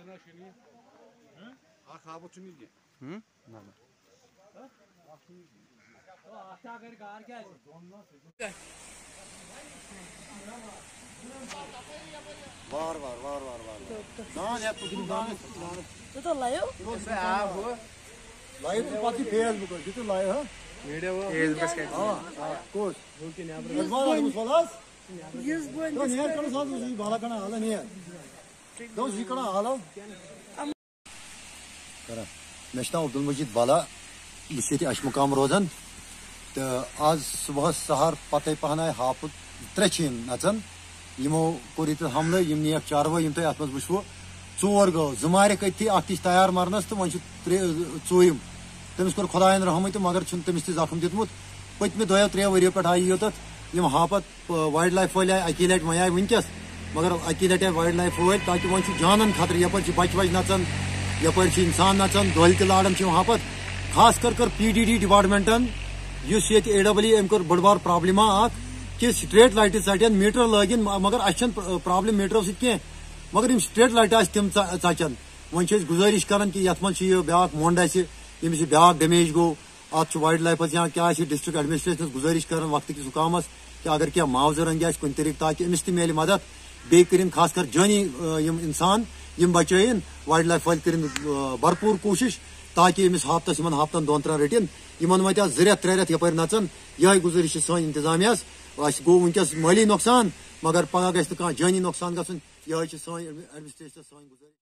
Var. Daha ne bugün daha ne? Tuh layo. Live तो पाती Facebook है कितने live है? Video Facebook के हाँ कोच वाला कुछ वाला Yüz boy. तो नहीं करना साथ उसी बाला करना हाल नहीं है तो उसी करना हाल हो करा मेष्टा अब्दुलमजीद बाला लिस्टी अशमुकाम रोजन तो आज सुबह सहर पते पहना हापुत त्रेचिन नचन यमो कोरित हमले यमनी एक चारवा यम तो आत्मज बुशवो चोर गो जुमारे कथि अतिश तैयार मरनस तो वंश चोयम तमिस कोर खुदायन रहमत तो मगर छुन तमिस जख्म दितमुत पतमे दो त्रे वरियो पे आई योत यम हापत वाइल्ड लाइफ वाले अकी लट मया वनकस मगर अकी लट वाइल्ड लाइफ वाल ताकि वंश जानन खतर यपर बच नचन यपर इंसान नचन दोल त लाड़न हापत खास कर PDD डिपार्टमेंटन युस ये AWE अम कोर बड़ बार प्रॉब्लम कि स्ट्रेट लाइट चटन मीटर लगिन मगर अन प्रॉब्लम मीटरों सह मगर स्ट्रेट लाइट तम चचन वन गुजारिश कर कि ये मज ब्या मोंड यमिस ब्या डैमेज गो अत वाइल्ड लाइफ या क्या डिस्ट्रिक्ट एडमिनिस्ट्रेशन गुजारिश कर वक्त किस हुकामस कि अगर क्या मुआवजा रंगे कुन तरीके ताकि अमिस मिले मदद बे कर खास कर जानी इंसान यम बचन वाइल्ड लाइफ वाल कर भरपूर कोशिश ताकि अमिस हाफ्तस हाफ्तन दोन त्रेन रटिन इन वत 2-3 रेत यपर नचन यह गुजारिश सन इंतजामिया गो वनकस माली नुकसान मगर पगह गि जानी नुकसान गन यह सन एडमिनिस्ट्रेशन सन गुजारिश।